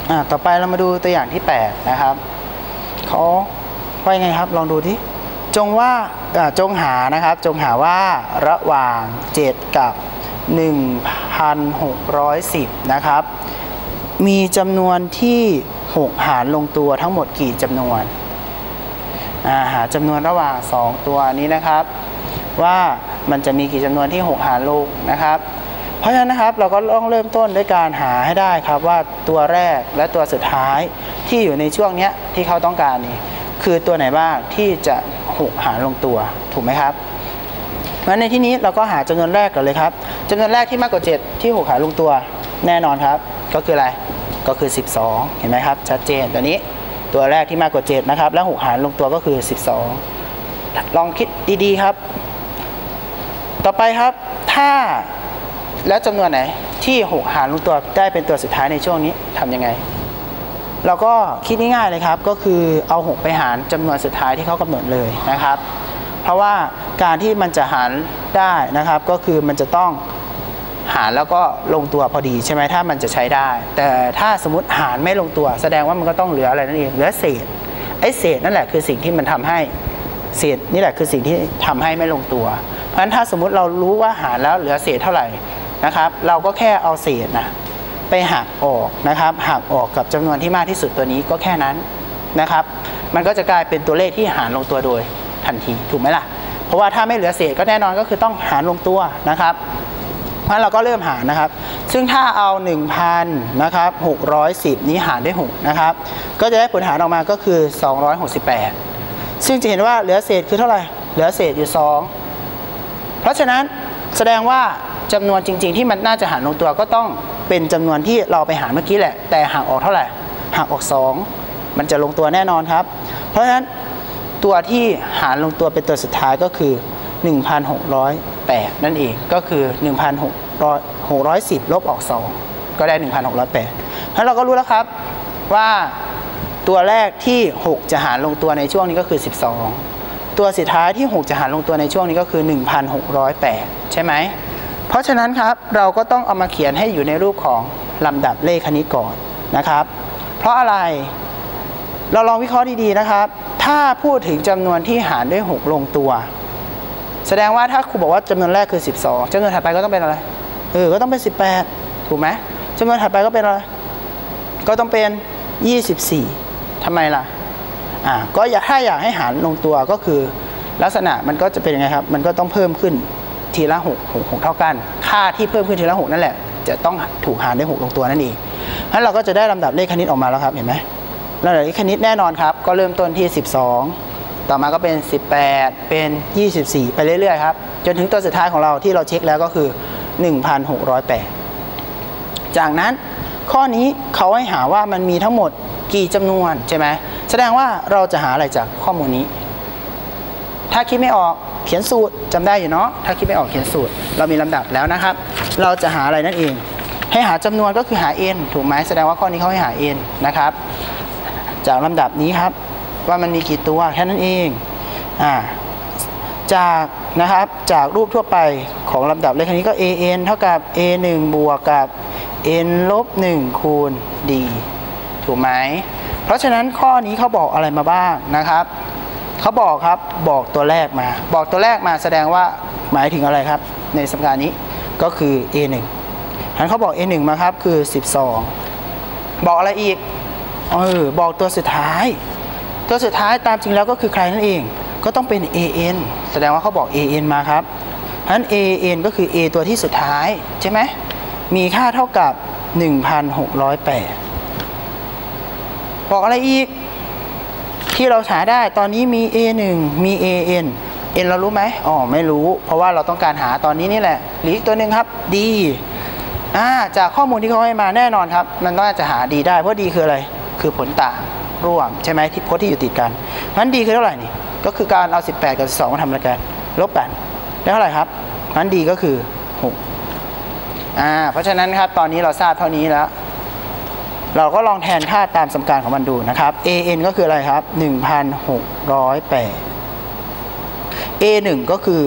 ต่อไปเรามาดูตัวอย่างที่8นะครับเขาว่ายังไงครับลองดูที่จงหานะครับจงหาว่าระหว่าง7กับ1610นะครับมีจำนวนที่6หารลงตัวทั้งหมดกี่จำนวนหาจำนวนระหว่าง2ตัวนี้นะครับว่ามันจะมีกี่จำนวนที่6หารลงนะครับเพราะฉะนั้นนะครับเราก็ต้องเริ่มต้นด้วยการหาให้ได้ครับว่าตัวแรกและตัวสุดท้ายที่อยู่ในช่วงนี้ที่เขาต้องการนี่คือตัวไหนบ้างที่จะ6หารลงตัวถูกไหมครับงั้นในที่นี้เราก็หาจำนวนแรกก่อนเลยครับจำนวนแรกที่มากกว่า7ที่6หารลงตัวแน่นอนครับก็คืออะไรก็คือ12เห็นไหมครับชัดเจนตัวนี้ตัวแรกที่มากกว่า7นะครับแล้ว6หารลงตัวก็คือ12ลองคิดดีๆครับต่อไปครับถ้าแล้วจำนวนไหนที่6หารลงตัวได้เป็นตัวสุดท้ายในช่วงนี้ทำยังไงเราก็คิดง่ายๆเลยครับก็คือเอา6ไปหารจำนวนสุดท้ายที่เขากำหนดเลยนะครับเพราะว่าการที่มันจะหารได้นะครับก็คือมันจะต้องหารแล้วก็ลงตัวพอดีใช่ไหมถ้ามันจะใช้ได้แต่ถ้าสมมติหารไม่ลงตัวแสดงว่ามันก็ต้องเหลืออะไรนั่นเองเหลือเศษไอ้เศษนั่นแหละคือสิ่งที่มันทำให้เศษนี่แหละคือสิ่งที่ทำให้ไม่ลงตัวเพราะฉะนั้นถ้าสมมติเรารู้ว่าหารแล้วเหลือเศษเท่าไหร่นะครับเราก็แค่เอาเศษไปหักออกนะครับหักออกกับจำนวนที่มากที่สุดตัวนี้ก็แค่นั้นนะครับมันก็จะกลายเป็นตัวเลขที่หารลงตัวโดยทันทีถูกไหมล่ะเพราะว่าถ้าไม่เหลือเศษก็แน่นอนก็คือต้องหารลงตัวนะครับเพราะเราก็เริ่มหารนะครับซึ่งถ้าเอา 1,000 นะครับ610นี้หารด้วย6นะครับก็จะได้ผลหารออกมาก็คือ268ซึ่งจะเห็นว่าเหลือเศษคือเท่าไหร่เหลือเศษอยู่2เพราะฉะนั้นแสดงว่าจำนวนจริงๆที่มันน่าจะหารลงตัวก็ต้องเป็นจำนวนที่เราไปหารเมื่อกี้แหละแต่หักออกเท่าไหร่หักออก2มันจะลงตัวแน่นอนครับเพราะฉะนั้นตัวที่หารลงตัวเป็นตัวสุดท้ายก็คือ1608นั่นเองก็คือ1610ลบออก2ก็ได้1608เพราะเราก็รู้แล้วครับว่าตัวแรกที่6จะหารลงตัวในช่วงนี้ก็คือ12ตัวสุดท้ายที่6จะหารลงตัวในช่วงนี้ก็คือ1608ใช่ไหมเพราะฉะนั้นครับเราก็ต้องเอามาเขียนให้อยู่ในรูปของลำดับเลขคณิตก่อนนะครับเพราะอะไรเราลองวิเคราะห์ดีๆนะครับถ้าพูดถึงจำนวนที่หารด้วย6ลงตัวแสดงว่าถ้าครูบอกว่าจำนวนแรกคือ12จำนวนถัดไปก็ต้องเป็นอะไรก็ต้องเป็น18ถูกไหมจำนวนถัดไปก็เป็นอะไรก็ต้องเป็น24ทำไมล่ะก็ถ้าอยากให้หารลงตัวก็คือลักษณะมันก็จะเป็นยังไงครับมันก็ต้องเพิ่มขึ้นทีละ6เท่ากันค่าที่เพิ่มขึ้นทีละ6นั่นแหละจะต้องถูกหารด้วย6ลงตัวนั่นเองงั้นเราก็จะได้ลำดับเลขคณิตออกมาแล้วครับเห็นไหมลำดับเลขคณิตแน่นอนครับก็เริ่มต้นที่12ต่อมาก็เป็น18เป็น24ไปเรื่อยๆครับจนถึงตัวสุดท้ายของเราที่เราเช็คแล้วก็คือ1608จากนั้นข้อนี้เขาให้หาว่ามันมีทั้งหมดกี่จำนวนใช่ไหมแสดงว่าเราจะหาอะไรจากข้อมูลนี้ถ้าคิดไม่ออกเขียนสูตรจำได้อยู่เนาะถ้าคิดไม่ออกเขียนสูตรเรามีลำดับแล้วนะครับเราจะหาอะไรนั่นเองให้หาจำนวนก็คือหา n ถูกไหมแสดงว่าข้อนี้เขาให้หา n นะครับจากลำดับนี้ครับว่ามันมีกี่ตัวแค่นั้นเองจากรูปทั่วไปของลำดับเลขคณิตก็ an เท่ากับ a1 บวกกับ n ลบ1คูณ d ถูกไหมเพราะฉะนั้นข้อนี้เขาบอกอะไรมาบ้างนะครับเขาบอกครับบอกตัวแรกมาแสดงว่าหมายถึงอะไรครับในสมการนี้ก็คือ a1 ฉะนั้นเขาบอก a1 มาครับคือ12บอกอะไรอีกบอกตัวสุดท้ายตามจริงแล้วก็คือใครนั่นเองก็ต้องเป็น an แสดงว่าเขาบอก an มาครับฉะนั้น an ก็คือ a ตัวที่สุดท้ายใช่ไหมมีค่าเท่ากับ1608บอกอะไรอีกที่เราหาได้ตอนนี้มี a1 มี an เรารู้ไหมไม่รู้เพราะว่าเราต้องการหาตอนนี้นี่แหละหรืออีกตัวหนึ่งครับ d จากข้อมูลที่เขาให้มาแน่นอนครับมันน่าจะหา d ได้เพราะ d คืออะไรคือผลต่างร่วมใช่ไหมที่พจน์ที่อยู่ติดกันงั้น d คือเท่าไหร่นี่ก็คือการเอา18กับ12มาทำอะไรกันลบกันได้เท่าไหร่ครับงั้น d ก็คือ6เพราะฉะนั้นครับตอนนี้เราทราบเท่านี้แล้วเราก็ลองแทนค่าตามสมการของมันดูนะครับ an ก็คืออะไรครับ1608 a1 ก็คือ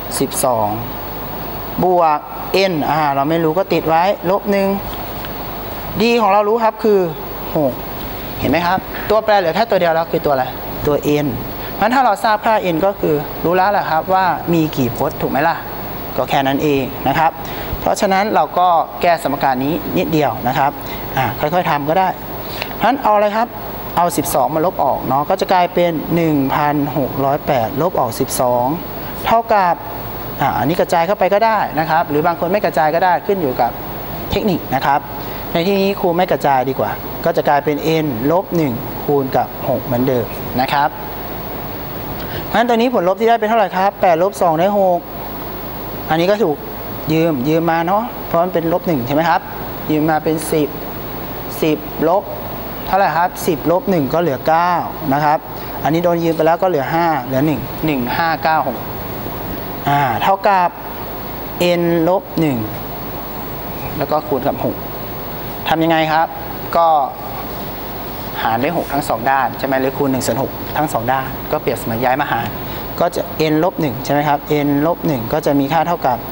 12บวก n เราไม่รู้ก็ติดไว้ลบ1 d ของเรารู้ครับคือ 6เห็นไหมครับตัวแปรเหลือแค่ตัวเดียวแล้วคือตัวอะไรตัว n เพราะฉะนั้นถ้าเราทราบค่า n ก็คือรู้แล้วแหละครับว่ามีกี่พจน์ถูกไหมล่ะก็แค่นั้นเองนะครับเพราะฉะนั้นเราก็แก้สมการนี้นิดเดียวนะครับค่อยๆทำก็ได้เพราะฉะนั้นเอาอะไรครับเอา12มาลบออกเนาะก็จะกลายเป็น 1,608 ลบออก12เท่ากับอันนี้กระจายเข้าไปก็ได้นะครับหรือบางคนไม่กระจายก็ได้ขึ้นอยู่กับเทคนิคนะครับในที่นี้ครูไม่กระจายดีกว่าก็จะกลายเป็น n ลบ1คูณกับ6เหมือนเดิมนะครับเพราะฉะนั้นตัวนี้ผลลบที่ได้เป็นเท่าไหร่ครับ8ลบ2ได้6อันนี้ก็ถูกยืมมาเนาะเพราะมันเป็นลบ1ใช่ไหมครับยืมมาเป็น10ลบเท่าไหร่ครับ10ลบ1ก็เหลือ9นะครับอันนี้โดนยืมไปแล้วก็เหลือ5เหลือ1 1596เท่ากับ n ลบ1แล้วก็คูณกับ6ทำยังไงครับก็หารด้วย6ทั้ง2ด้านใช่ไหมหรือคูณ1/6ทั้ง2ด้านก็เปรียบเสมือนย้ายมาหารก็จะ n ลบ1ใช่ไหมครับ n ลบ1ก็จะมีค่าเท่ากับ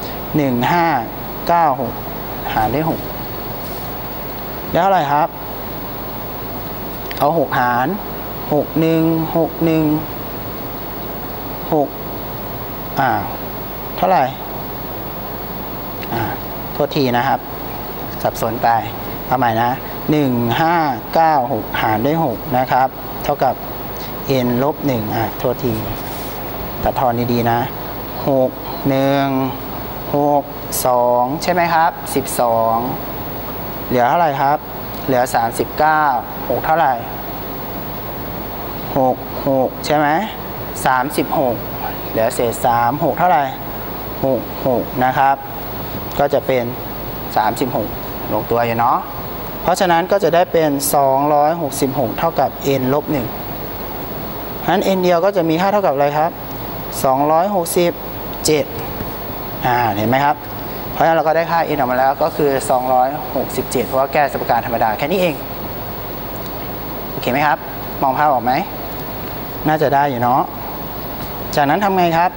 1596หารด้วย6แล้วเท่าไหร่ครับเอา6หารเท่าไหร่โทษทีนะครับสับสนไปเอาใหม่นะ1596หารด้วย6นะครับเท่ากับ n ลบ1โทษทีตัดทอนดีๆนะ6 1 6 2ใช่ไหมครับ12เหลือเท่าไหร่ครับเหลือ39 6เท่าไหร่6ใช่ไหม36เหลือเศษ3 6เท่าไหร่6นะครับก็จะเป็น36ลงตัวอยู่เนาะเพราะฉะนั้นก็จะได้เป็น266เท่ากับ n ลบ1นั้น n เดียวก็จะมีค่าเท่ากับอะไรครับ267เห็นไหมครับเพราะฉะนั้นเราก็ได้ค่า n ออกมาแล้วก็คือ267เพราะว่าแก้สมการธรรมดาแค่นี้เองโอเคไหมครับมองภาพออกไหมน่าจะได้อยู่เนาะจากนั้นทำไงครับ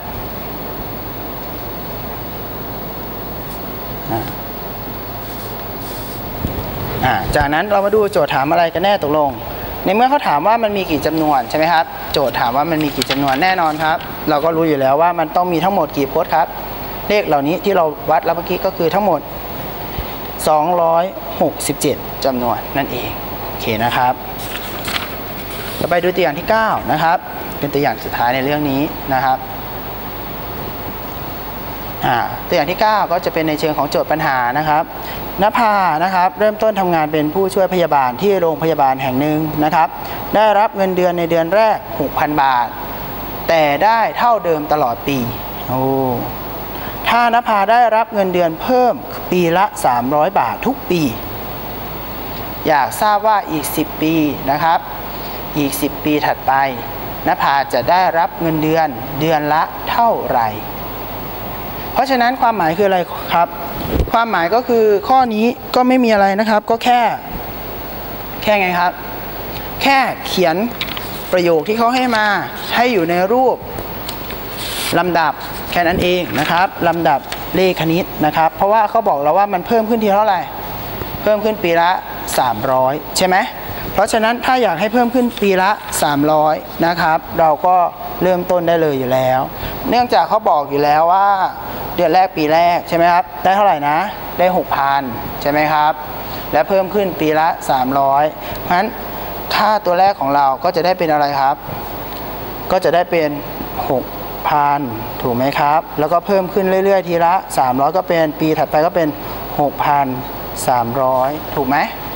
จากนั้นเรามาดูโจทย์ถามอะไรกันแน่ตกลงในเมื่อเขาถามว่ามันมีกี่จำนวนใช่ไหมครับโจทย์ถามว่ามันมีกี่จำนวนแน่นอนครับเราก็รู้อยู่แล้วว่ามันต้องมีทั้งหมดกี่พจน์ครับเลขเหล่านี้ที่เราวัดแล้วเมื่อกี้ก็คือทั้งหมด267จำนวนนั่นเองโอเคนะครับต่อไปดูตัวอย่างที่9นะครับเป็นตัวอย่างสุดท้ายในเรื่องนี้นะครับตัวอย่างที่ 9ก็จะเป็นในเชิงของโจทย์ปัญหานะครับณภานะครับเริ่มต้นทำงานเป็นผู้ช่วยพยาบาลที่โรงพยาบาลแห่งหนึ่งนะครับได้รับเงินเดือนในเดือนแรก 6,000 บาทแต่ได้เท่าเดิมตลอดปีถ้าณภาได้รับเงินเดือนเพิ่มปีละ300 บาททุกปีอยากทราบว่าอีก10ปีนะครับอีก10ปีถัดไปณภาจะได้รับเงินเดือนเดือนละเท่าไหร่เพราะฉะนั้นความหมายคืออะไรครับความหมายก็คือข้อนี้ก็ไม่มีอะไรนะครับก็แค่ไงครับแค่เขียนประโยคที่เขาให้มาให้อยู่ในรูปลำดับแค่นั้นเองนะครับลำดับเลขคณิตนะครับเพราะว่าเขาบอกเราว่ามันเพิ่มขึ้นทีเท่าไหร่เพิ่มขึ้นปีละ300ใช่ไหมเพราะฉะนั้นถ้าอยากให้เพิ่มขึ้นปีละ300นะครับเราก็เริ่มต้นได้เลยอยู่แล้วเนื่องจากเขาบอกอยู่แล้วว่าเดือนแรกปีแรกใช่ไหมครับได้เท่าไหร่นะได้ 6,000 ใช่ไหมครับและเพิ่มขึ้นปีละ300เพราะฉะนั้นค่าตัวแรกของเราก็จะได้เป็นอะไรครับก็จะได้เป็น 6,000 ถูกไหมครับแล้วก็เพิ่มขึ้นเรื่อยๆทีละ300ก็เป็นปีถัดไปก็เป็น 6,300 ถูกไหม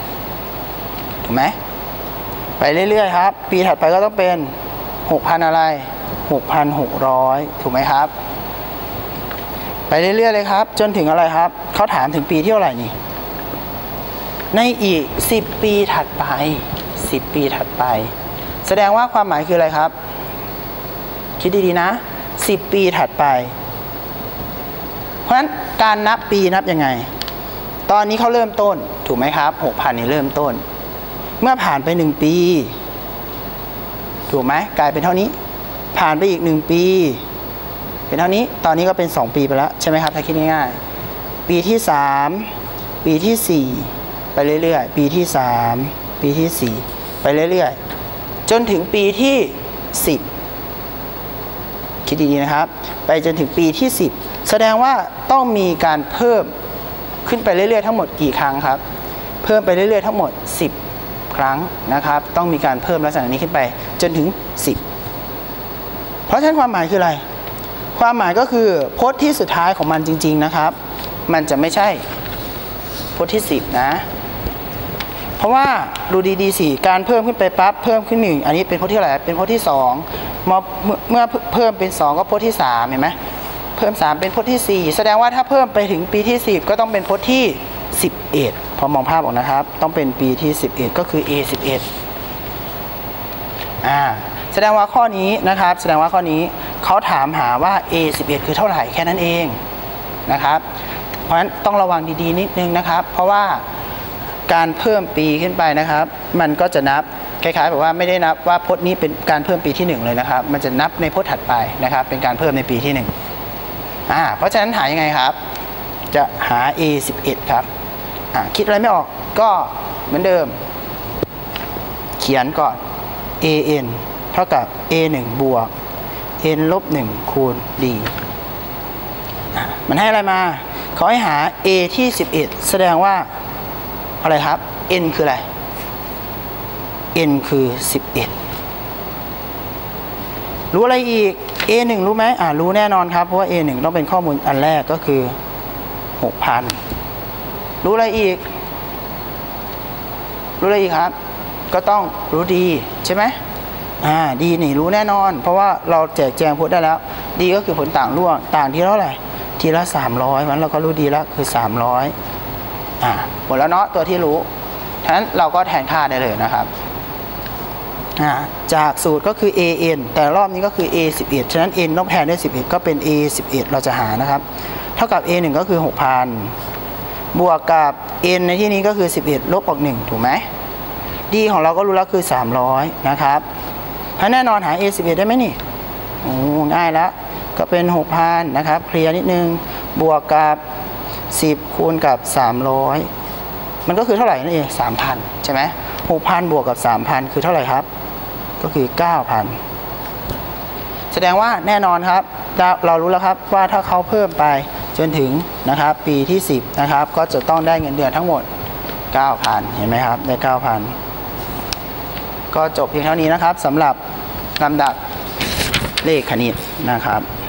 ไปเรื่อยๆครับปีถัดไปก็ต้องเป็น 6,000 อะไร 6,600 ถูกไหมครับไปเรื่อยๆเลยครับจนถึงอะไรครับเขาถามถึงปีที่เท่าไหร่นี่ในอีก10ปีถัดไป10ปีถัดไปแสดงว่าความหมายคืออะไรครับคิดดีๆนะ10ปีถัดไปเพราะฉะนั้นการนับปีนับยังไงตอนนี้เขาเริ่มต้นถูกไหมครับ 6,000 นี่เริ่มต้นเมื่อผ่านไป1ปีถูกไหมกลายเป็นเท่านี้ผ่านไปอีก1ปีเป็นเท่านี้ตอนนี้ก็เป็น2ปีไปแล้วใช่ไหมครับถ้าคิดง่ายๆปีที่3ปีที่4ไปเรื่อยๆปีที่3 ปีที่4ไปเรื่อยๆจนถึงปีที่10คิดดีๆนะครับไปจนถึงปีที่10แสดงว่าต้องมีการเพิ่มขึ้นไปเรื่อยๆทั้งหมดกี่ครั้งครับเพิ่มไปเรื่อยๆทั้งหมด10ครั้งนะครับต้องมีการเพิ่มลักษณะนี้ขึ้นไปจนถึง10เพราะฉะนั้นความหมายคืออะไรความหมายก็คือพจน์ที่สุดท้ายของมันจริงๆนะครับมันจะไม่ใช่พจน์ที่10นะเพราะว่าดูดีๆสิการเพิ่มขึ้นไปปั๊บเพิ่มขึ้น1อันนี้เป็นพจน์ที่อะไรเป็นพจน์ที่2เมื่อเพิ่มเป็น2ก็พจน์ที่3เห็นไหมเพิ่ม3เป็นพจน์ที่4แสดงว่าถ้าเพิ่มไปถึงปีที่10ก็ต้องเป็นพจน์ที่11พอมองภาพออกนะครับต้องเป็นปีที่11ก็คือ A11 แสดงว่าข้อนี้นะครับแสดงว่าข้อนี้เขาถามหาว่า A11 คือเท่าไหร่แค่นั้นเองนะครับเพราะฉะนั้นต้องระวังดีๆนิดนึงนะครับเพราะว่าการเพิ่มปีขึ้นไปนะครับมันก็จะนับคล้ายๆแบบว่าไม่ได้นับว่าพจน์นี้เป็นการเพิ่มปีที่1เลยนะครับมันจะนับในพจน์ถัดไปนะครับเป็นการเพิ่มในปีที่1เพราะฉะนั้นหายังไงครับจะหา A11 ครับคิดอะไรไม่ออกก็เหมือนเดิมเขียนก่อน AN เท่ากับ A1 บวก N ลบ1คูณ D มันให้อะไรมาเขาให้หา A ที่11แสดงว่าอะไรครับ N คืออะไร N คือ11รู้อะไรอีก A1 รู้ไหมรู้แน่นอนครับเพราะว่า A1 ต้องเป็นข้อมูลอันแรกก็คือ 6,000 รู้อะไรอีกครับก็ต้องรู้ดีใช่ไหมดีนี่รู้แน่นอนเพราะว่าเราแจกแจงพจน์ได้แล้วดีก็คือผลต่างร่วงต่างที่เท่าไหร่ทีละ300มันเราก็รู้ดีแล้วคือ300หมดแล้วเนาะตัวที่รู้ฉะนั้นเราก็แทนค่าได้เลยนะครับจากสูตรก็คือ AN แต่รอบนี้ก็คือ A11 ฉะนั้น N ต้องแทนด้วย11ก็เป็น A11 เราจะหานะครับเท่ากับ A1 ก็คือ 6,000 บวกกับ N ในที่นี้ก็คือ11ลบออก1ถูกไหมD ของเราก็รู้แล้วคือ300นะครับถ้าแน่นอนหา A11 ได้ไหมนี่ง่ายแล้วก็เป็น 6,000 นะครับเคลียร์นิดนึงบวกกับ10คูณกับ300มันก็คือเท่าไหร่นั่นเอง 3,000 ใช่ไหม 6,000 บวกกับ 3,000 คือเท่าไหร่ครับก็คือ 9,000 แสดงว่าแน่นอนครับเรารู้แล้วครับว่าถ้าเขาเพิ่มไปจนถึงนะครับปีที่10นะครับก็จะต้องได้เงินเดือนทั้งหมด 9,000 เห็นไหมครับได้ 9,000 ก็จบเพียงเท่านี้นะครับสำหรับลำดับเลขคณิตนะครับ